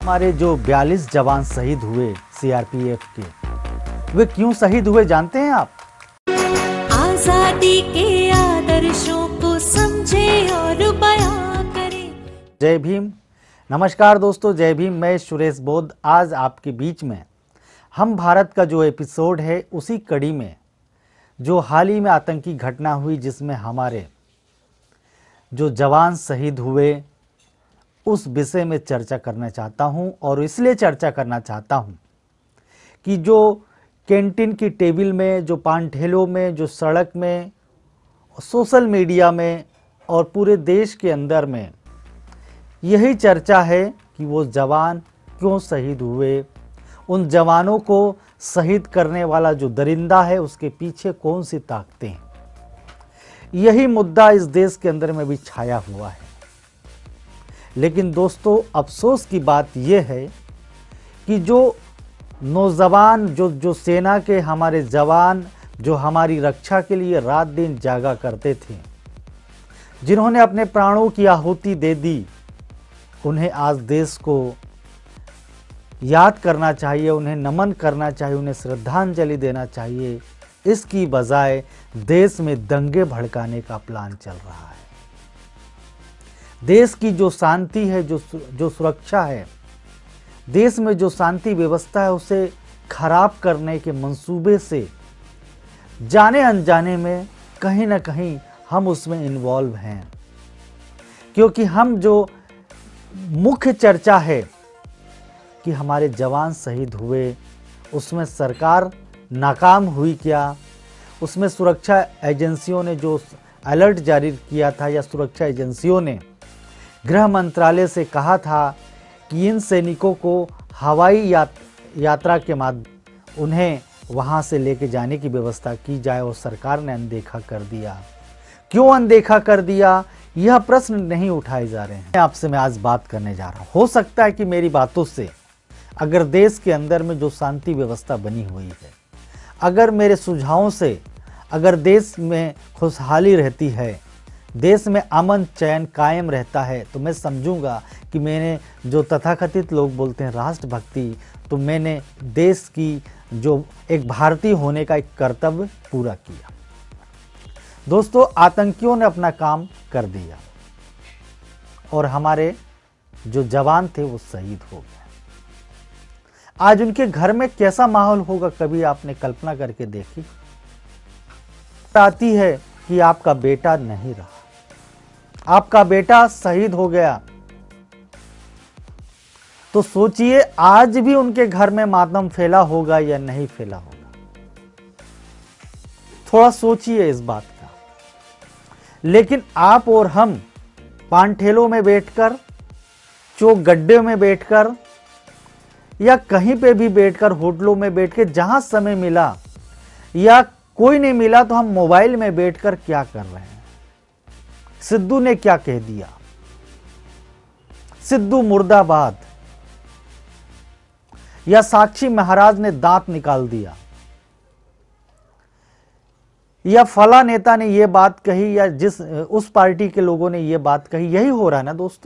हमारे जो 42 जवान शहीद हुए सीआरपीएफ के, वे क्यों शहीद हुए जानते हैं आप? आजादी के आदर्शों को समझे और बयां करें। जय भीम। नमस्कार दोस्तों, जय भीम। मैं सुरेश बोध आज आपके बीच में हम भारत का जो एपिसोड है उसी कड़ी में जो हाल ही में आतंकी घटना हुई जिसमें हमारे जो जवान शहीद हुए उस विषय में चर्चा करना चाहता हूं। और इसलिए चर्चा करना चाहता हूं कि जो कैंटीन की टेबल में, जो पान ठेलों में, जो सड़क में, सोशल मीडिया में और पूरे देश के अंदर में यही चर्चा है कि वो जवान क्यों शहीद हुए, उन जवानों को शहीद करने वाला जो दरिंदा है उसके पीछे कौन सी ताकतें हैं। यही मुद्दा इस देश के अंदर में भी छाया हुआ है। लेकिन दोस्तों, अफसोस की बात यह है कि जो नौजवान, जो सेना के हमारे जवान, जो हमारी रक्षा के लिए रात दिन जागा करते थे, जिन्होंने अपने प्राणों की आहुति दे दी, उन्हें आज देश को याद करना चाहिए, उन्हें नमन करना चाहिए, उन्हें श्रद्धांजलि देना चाहिए। इसकी बजाय देश में दंगे भड़काने का प्लान चल रहा है। देश की जो शांति है, जो सुरक्षा है, देश में जो शांति व्यवस्था है, उसे खराब करने के मंसूबे से जाने अनजाने में कहीं ना कहीं हम उसमें इन्वॉल्व हैं। क्योंकि हम जो मुख्य चर्चा है कि हमारे जवान शहीद हुए, उसमें सरकार नाकाम हुई क्या, उसमें सुरक्षा एजेंसियों ने जो अलर्ट जारी किया था, या सुरक्षा एजेंसियों ने गृह मंत्रालय से कहा था कि इन सैनिकों को हवाई यात्रा के माध्यम उन्हें वहां से लेके जाने की व्यवस्था की जाए, और सरकार ने अनदेखा कर दिया। क्यों अनदेखा कर दिया, यह प्रश्न नहीं उठाए जा रहे हैं। आपसे मैं आज बात करने जा रहा हूं। हो सकता है कि मेरी बातों से, अगर देश के अंदर में जो शांति व्यवस्था बनी हुई है, अगर मेरे सुझावों से अगर देश में खुशहाली रहती है, देश में अमन चैन कायम रहता है, तो मैं समझूंगा कि मैंने जो तथाकथित लोग बोलते हैं राष्ट्रभक्ति, तो मैंने देश की जो एक भारतीय होने का एक कर्तव्य पूरा किया। दोस्तों, आतंकियों ने अपना काम कर दिया और हमारे जो जवान थे वो शहीद हो गए। आज उनके घर में कैसा माहौल होगा, कभी आपने कल्पना करके देखी? आती है कि आपका बेटा नहीं रहा, आपका बेटा शहीद हो गया, तो सोचिए आज भी उनके घर में मातम फैला होगा या नहीं फैला होगा। थोड़ा सोचिए इस बात का। लेकिन आप और हम पान ठेलों में बैठकर, चौक गड्ढे में बैठकर, या कहीं पे भी बैठकर, होटलों में बैठकर, जहां समय मिला या कोई नहीं मिला तो हम मोबाइल में बैठकर क्या कर रहे हैं। सिद्धू ने क्या कह दिया, सिद्धू मुर्दाबाद, या साक्षी महाराज ने दांत निकाल दिया, या फला नेता ने यह बात कही, या जिस उस पार्टी के लोगों ने यह बात कही। यही हो रहा है ना दोस्तों।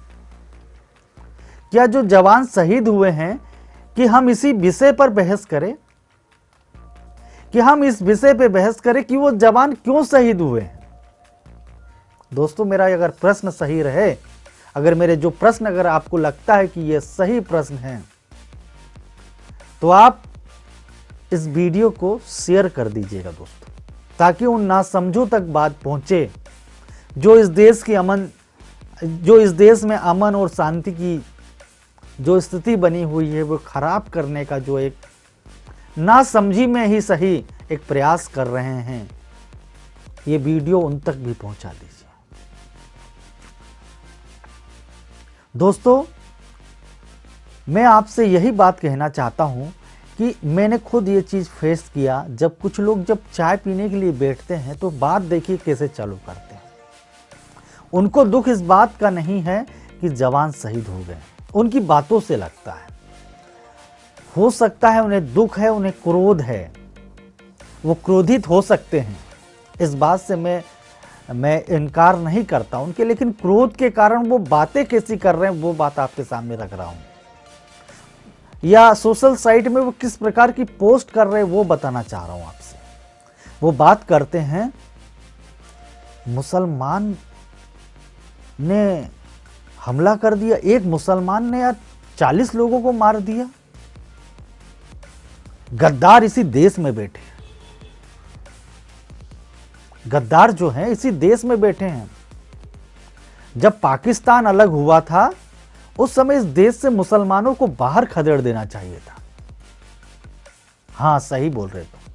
क्या जो जवान शहीद हुए हैं कि हम इसी विषय पर बहस करें, कि हम इस विषय पर बहस करें कि वो जवान क्यों शहीद हुए हैं। दोस्तों, मेरा अगर प्रश्न सही रहे, अगर मेरे जो प्रश्न अगर आपको लगता है कि ये सही प्रश्न है, तो आप इस वीडियो को शेयर कर दीजिएगा दोस्तों, ताकि उन नासमझों तक बात पहुंचे जो इस देश की जो इस देश में अमन और शांति की जो स्थिति बनी हुई है वो खराब करने का जो एक नासमझी में ही सही एक प्रयास कर रहे हैं, ये वीडियो उन तक भी पहुंचा दीजिए। दोस्तों, मैं आपसे यही बात कहना चाहता हूं कि मैंने खुद ये चीज़ फेस किया। जब कुछ लोग जब चाय पीने के लिए बैठते हैं तो बात देखिए कैसे चालू करते हैं। उनको दुख इस बात का नहीं है कि जवान शहीद हो गए, उनकी बातों से लगता है। हो सकता है उन्हें दुख है, उन्हें क्रोध है, वो क्रोधित हो सकते हैं, इस बात से मैं इनकार नहीं करता उनके। लेकिन क्रोध के कारण वो बातें कैसी कर रहे हैं वो बात आपके सामने रख रहा हूं। या सोशल साइट में वो किस प्रकार की पोस्ट कर रहे हैं वो बताना चाह रहा हूं आपसे। वो बात करते हैं मुसलमान ने हमला कर दिया, एक मुसलमान ने यार 40 लोगों को मार दिया। गद्दार इसी देश में बैठे हैं, गद्दार जो हैं इसी देश में बैठे हैं। जब पाकिस्तान अलग हुआ था उस समय इस देश से मुसलमानों को बाहर खदेड़ देना चाहिए था। हां, सही बोल रहे तो।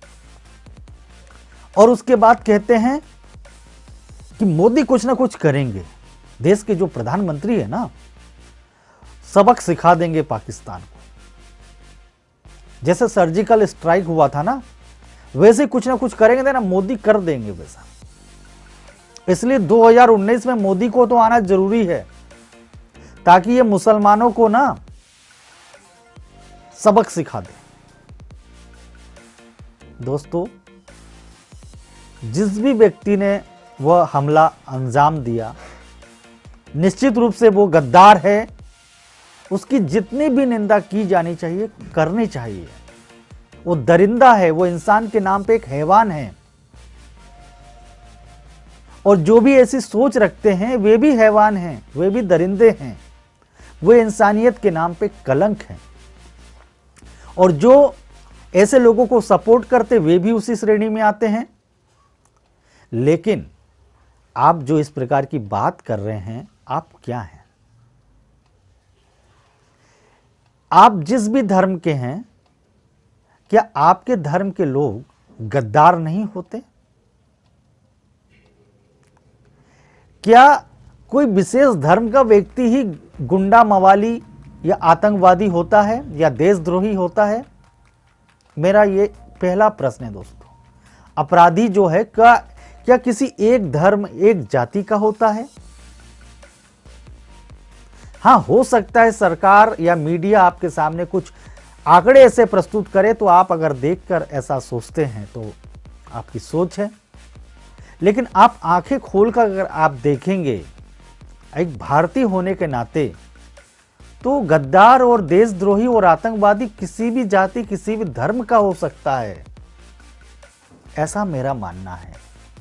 और उसके बाद कहते हैं कि मोदी कुछ ना कुछ करेंगे। देश के जो प्रधानमंत्री है ना, सबक सिखा देंगे पाकिस्तान को। जैसे सर्जिकल स्ट्राइक हुआ था ना, वैसे कुछ ना कुछ करेंगे ना, मोदी कर देंगे वैसा। इसलिए 2019 में मोदी को तो आना जरूरी है ताकि ये मुसलमानों को ना सबक सिखा दे। दोस्तों, जिस भी व्यक्ति ने वह हमला अंजाम दिया, निश्चित रूप से वो गद्दार है। उसकी जितनी भी निंदा की जानी चाहिए, करनी चाहिए। वो दरिंदा है, वो इंसान के नाम पे एक हैवान है। और जो भी ऐसी सोच रखते हैं वे भी हैवान हैं, वे भी दरिंदे हैं, वे इंसानियत के नाम पे कलंक हैं। और जो ऐसे लोगों को सपोर्ट करते वे भी उसी श्रेणी में आते हैं। लेकिन आप जो इस प्रकार की बात कर रहे हैं, आप क्या हैं? आप जिस भी धर्म के हैं, क्या आपके धर्म के लोग गद्दार नहीं होते? क्या कोई विशेष धर्म का व्यक्ति ही गुंडा मवाली या आतंकवादी होता है या देशद्रोही होता है? मेरा ये पहला प्रश्न है दोस्तों। अपराधी जो है क्या किसी एक धर्म, एक जाति का होता है? हाँ, हो सकता है सरकार या मीडिया आपके सामने कुछ आंकड़े ऐसे प्रस्तुत करे तो आप अगर देखकर ऐसा सोचते हैं तो आपकी सोच है। लेकिन आप आंखें खोलकर अगर आप देखेंगे, एक भारतीय होने के नाते, तो गद्दार और देशद्रोही और आतंकवादी किसी भी जाति, किसी भी धर्म का हो सकता है, ऐसा मेरा मानना है।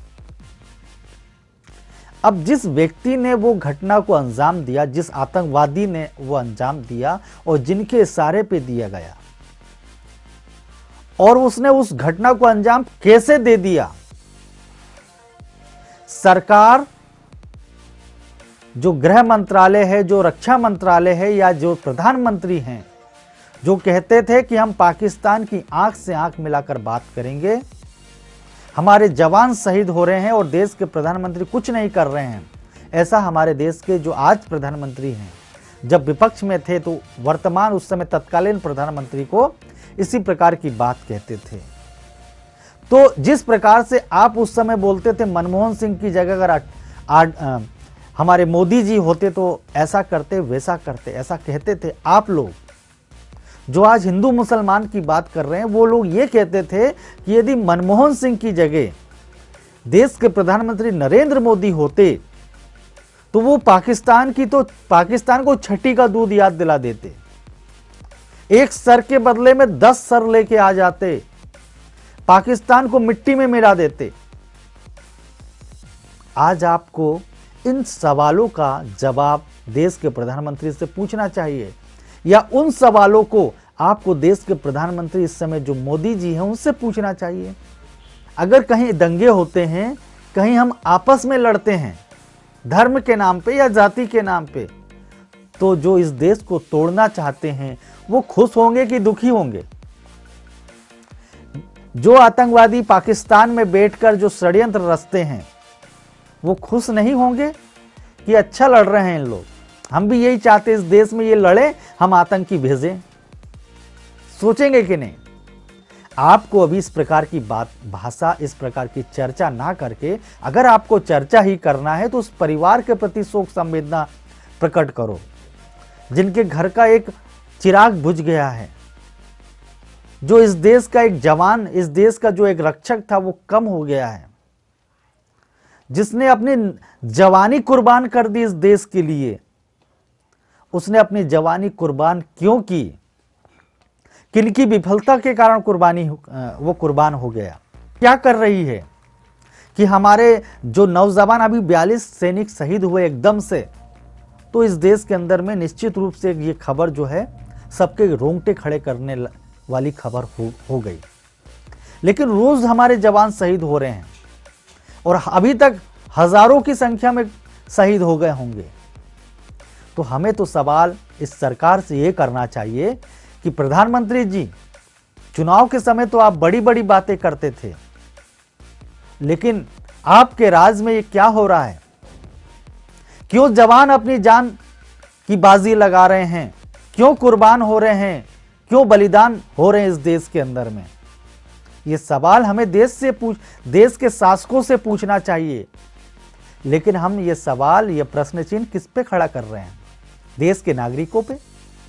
अब जिस व्यक्ति ने वो घटना को अंजाम दिया, जिस आतंकवादी ने वो अंजाम दिया और जिनके इशारे पे दिया गया, और उसने उस घटना को अंजाम कैसे दे दिया, सरकार, जो गृह मंत्रालय है, जो रक्षा मंत्रालय है, या जो प्रधानमंत्री हैं, जो कहते थे कि हम पाकिस्तान की आंख से आंख मिलाकर बात करेंगे, हमारे जवान शहीद हो रहे हैं और देश के प्रधानमंत्री कुछ नहीं कर रहे हैं। ऐसा हमारे देश के जो आज प्रधानमंत्री हैं, जब विपक्ष में थे तो वर्तमान उस समय तत्कालीन प्रधानमंत्री को इसी प्रकार की बात कहते थे। तो जिस प्रकार से आप उस समय बोलते थे, मनमोहन सिंह की जगह अगर हमारे मोदी जी होते तो ऐसा करते, वैसा करते, ऐसा कहते थे आप लोग। जो आज हिंदू मुसलमान की बात कर रहे हैं, वो लोग ये कहते थे कि यदि मनमोहन सिंह की जगह देश के प्रधानमंत्री नरेंद्र मोदी होते तो वो पाकिस्तान को छठी का दूध याद दिला देते। एक सर के बदले में 10 सर लेके आ जाते, पाकिस्तान को मिट्टी में मिला देते। आज आपको इन सवालों का जवाब देश के प्रधानमंत्री से पूछना चाहिए, या उन सवालों को आपको देश के प्रधानमंत्री इस समय जो मोदी जी हैं उनसे पूछना चाहिए। अगर कहीं दंगे होते हैं, कहीं हम आपस में लड़ते हैं धर्म के नाम पे या जाति के नाम पे, तो जो इस देश को तोड़ना चाहते हैं वो खुश होंगे कि दुखी होंगे? जो आतंकवादी पाकिस्तान में बैठकर जो षड्यंत्र रचते हैं वो खुश नहीं होंगे कि अच्छा लड़ रहे हैं इन लोग, हम भी यही चाहते इस देश में ये लड़े, हम आतंकी भेजें? सोचेंगे कि नहीं? आपको अभी इस प्रकार की बात, भाषा, इस प्रकार की चर्चा ना करके, अगर आपको चर्चा ही करना है तो उस परिवार के प्रति शोक संवेदना प्रकट करो जिनके घर का एक चिराग बुझ गया है, जो इस देश का एक जवान, इस देश का जो एक रक्षक था वो कम हो गया है, जिसने अपनी जवानी कुर्बान कर दी इस देश के लिए। उसने अपनी जवानी कुर्बान क्यों की? किनकी विफलता के कारण वो कुर्बान हो गया। क्या कर रही है कि हमारे जो नौजवान अभी 42 सैनिक शहीद हुए एकदम से, तो इस देश के अंदर में निश्चित रूप से ये खबर जो है सबके रोंगटे खड़े करने वाली खबर हो गई। लेकिन रोज हमारे जवान शहीद हो रहे हैं और अभी तक हजारों की संख्या में शहीद हो गए होंगे। तो हमें तो सवाल इस सरकार से ये करना चाहिए कि प्रधानमंत्री जी, चुनाव के समय तो आप बड़ी बड़ी बातें करते थे, लेकिन आपके राज में ये क्या हो रहा है? क्यों जवान अपनी जान की बाजी लगा रहे हैं? क्यों कुर्बान हो रहे हैं? क्यों बलिदान हो रहे हैं इस देश के अंदर में? ये सवाल हमें देश के शासकों से पूछना चाहिए। लेकिन हम ये सवाल, ये प्रश्न चिन्ह किस पे खड़ा कर रहे हैं? देश के नागरिकों पे।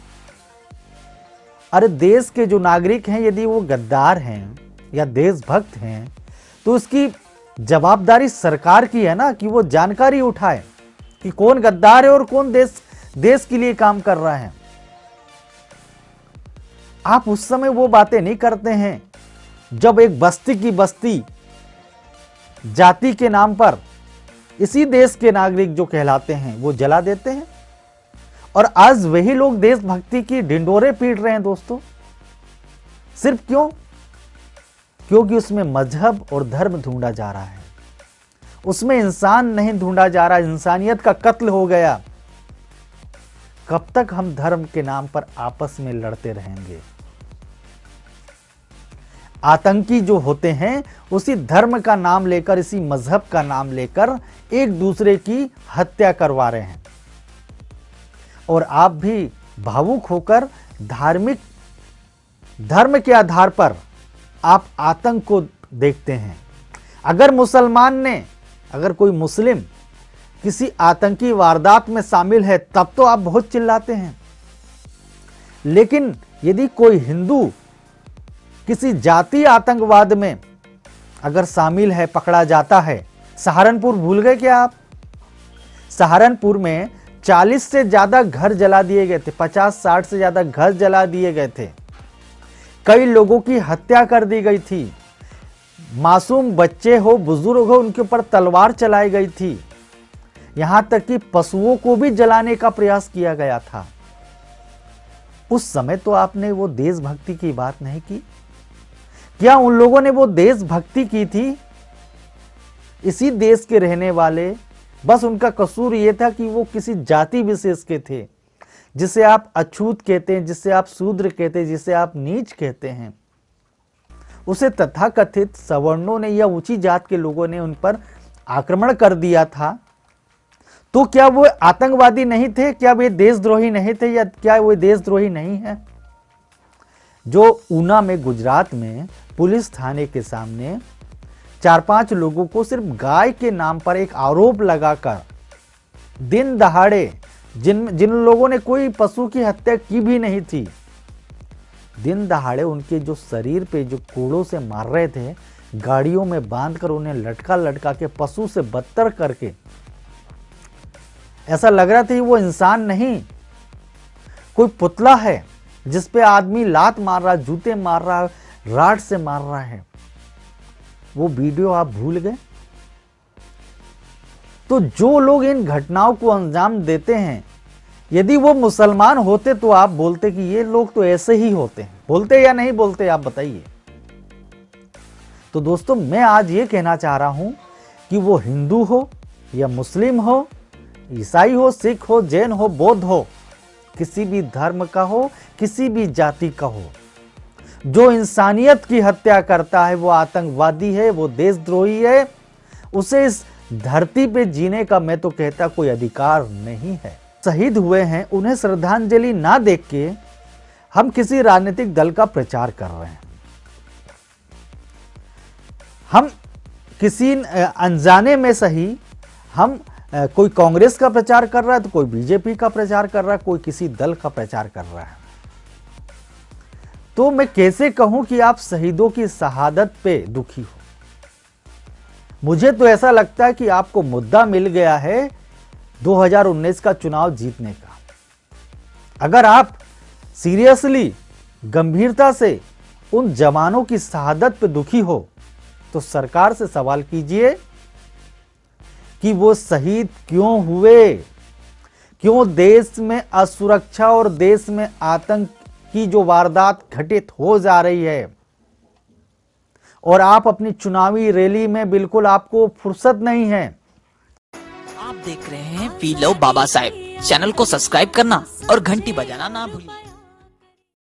अरे देश के जो नागरिक हैं, यदि वो गद्दार हैं या देशभक्त हैं, तो उसकी जवाबदारी सरकार की है ना कि वो जानकारी उठाए कि कौन गद्दार है और कौन देश के लिए काम कर रहा है। आप उस समय वो बातें नहीं करते हैं जब एक बस्ती की बस्ती जाति के नाम पर इसी देश के नागरिक जो कहलाते हैं वो जला देते हैं, और आज वही लोग देशभक्ति की ढिंडोरे पीट रहे हैं दोस्तों। सिर्फ क्यों? क्योंकि उसमें मजहब और धर्म ढूंढा जा रहा है, उसमें इंसान नहीं ढूंढा जा रहा, इंसानियत का कत्ल हो गया। कब तक हम धर्म के नाम पर आपस में लड़ते रहेंगे? आतंकी जो होते हैं उसी धर्म का नाम लेकर, इसी मजहब का नाम लेकर एक दूसरे की हत्या करवा रहे हैं, और आप भी भावुक होकर धर्म के आधार पर आप आतंक को देखते हैं। अगर कोई मुस्लिम किसी आतंकी वारदात में शामिल है तब तो आप बहुत चिल्लाते हैं, लेकिन यदि कोई हिंदू किसी जातीय आतंकवाद में अगर शामिल है, पकड़ा जाता है, सहारनपुर भूल गए क्या आप? सहारनपुर में 40 से ज्यादा घर जला दिए गए थे, 50-60 से ज्यादा घर जला दिए गए थे, कई लोगों की हत्या कर दी गई थी, मासूम बच्चे हो, बुजुर्ग हो, उनके ऊपर तलवार चलाई गई थी, यहां तक कि पशुओं को भी जलाने का प्रयास किया गया था। उस समय तो आपने वो देशभक्ति की बात नहीं की। क्या उन लोगों ने वो देशभक्ति की थी? इसी देश के रहने वाले, बस उनका कसूर ये था कि वो किसी जाति विशेष के थे, जिसे आप अछूत कहते हैं, जिसे आप शूद्र कहते हैं, जिसे आप नीच कहते हैं। उसे तथाकथित सवर्णों ने या ऊंची जात के लोगों ने उन पर आक्रमण कर दिया था। तो क्या वो आतंकवादी नहीं थे? क्या वे देशद्रोही नहीं थे? या क्या वो देशद्रोही नहीं है? जो ऊना में, गुजरात में पुलिस थाने के सामने 4-5 लोगों को सिर्फ गाय के नाम पर एक आरोप लगाकर दिन दहाड़े, जिन लोगों ने कोई पशु की हत्या की भी नहीं थी, दिन दहाड़े उनके जो शरीर पे जो कोड़ों से मार रहे थे, गाड़ियों में बांधकर उन्हें लटका के पशु से बदतर करके, ऐसा लग रहा था कि वो इंसान नहीं, कोई पुतला है जिस पे आदमी लात मार रहा, जूते मार रहा, राड से मार रहा है। वो वीडियो आप भूल गए? तो जो लोग इन घटनाओं को अंजाम देते हैं, यदि वो मुसलमान होते तो आप बोलते कि ये लोग तो ऐसे ही होते हैं। बोलते या नहीं बोलते, आप बताइए। तो दोस्तों, मैं आज ये कहना चाह रहा हूं कि वो हिंदू हो या मुस्लिम हो, ईसाई हो, सिख हो, जैन हो, बौद्ध हो, किसी भी धर्म का हो, किसी भी जाति का हो, जो इंसानियत की हत्या करता है वो आतंकवादी है, वो देशद्रोही है। उसे इस धरती पे जीने का, मैं तो कहता, कोई अधिकार नहीं है। शहीद हुए हैं, उन्हें श्रद्धांजलि ना देख के हम किसी राजनीतिक दल का प्रचार कर रहे हैं। हम किसी अनजाने में सही, हम कोई कांग्रेस का प्रचार कर रहा है, तो कोई बीजेपी का प्रचार कर रहा है, कोई किसी दल का प्रचार कर रहा है। तो मैं कैसे कहूं कि आप शहीदों की शहादत पे दुखी हो? मुझे तो ऐसा लगता है कि आपको मुद्दा मिल गया है 2019 का चुनाव जीतने का। अगर आप सीरियसली गंभीरता से उन जवानों की शहादत पे दुखी हो तो सरकार से सवाल कीजिए कि वो शहीद क्यों हुए, क्यों देश में असुरक्षा और देश में आतंक की जो वारदात घटित हो जा रही है, और आप अपनी चुनावी रैली में बिल्कुल आपको फुर्सत नहीं है। आप देख रहे हैं we love Baba Saheb. Channel को सब्सक्राइब करना और घंटी बजाना ना भूलिए।